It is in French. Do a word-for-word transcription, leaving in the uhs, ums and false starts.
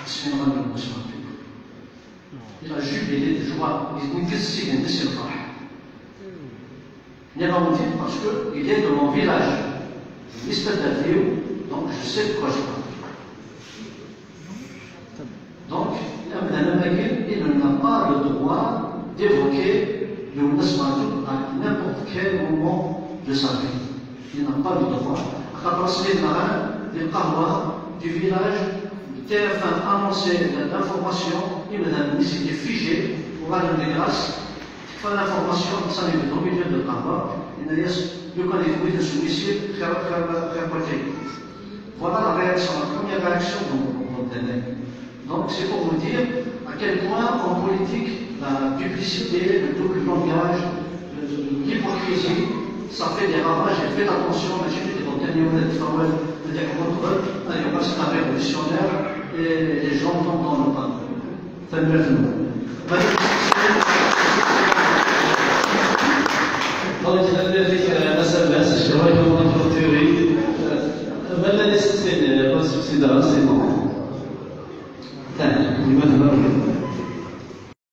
حسين غني المسلم إلى jubilé de joie, il dit que c'est un deuxième fois. Il n'y a pas motivé parce qu'il est de mon village, je suis d'Alvio, donc je sais de quoi je parle. Donc, il n'a pas le droit d'évoquer le Nasmatou à n'importe quel moment de sa vie. Il n'a pas le droit. À transmettre les marins, les parois du village, T F un a annoncé l'information, il était figé pour aller de grâce. Il faut l'information, ça n'est pas au milieu de Parwa. Il y a le connaît de celui-ci, faire côté. Voilà la réaction, la première réaction dont on tenait. Donc c'est pour vous dire à quel point en politique la publicité, le double langage, l'hypocrisie, ça fait des ravages et faites attention, j'ai fait des contenus de travail, de dire contre eux, il y a c'est un révolutionnaire et les gens tombent dans le pas. Faites le Donc, مثلا بس الشباب يكونوا تيوري ما الذي يستفيد من السبسيدات؟ ثاني لماذا